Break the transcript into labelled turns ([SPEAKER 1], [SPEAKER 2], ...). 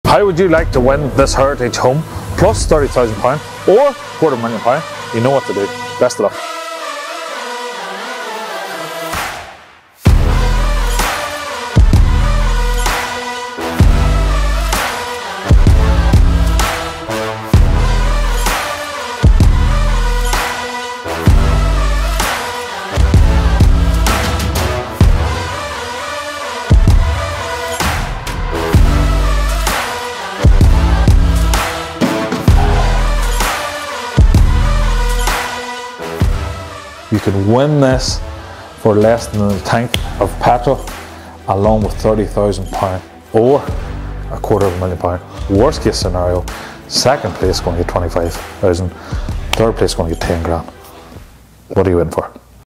[SPEAKER 1] How would you like to win this Heritage home plus £30,000 or £250,000? You know what to do. Best of luck. You can win this for less than a tank of petrol, along with £30,000 or £250,000. Worst case scenario, second place going to get 25,000, third place going to get 10 grand. What are you in for?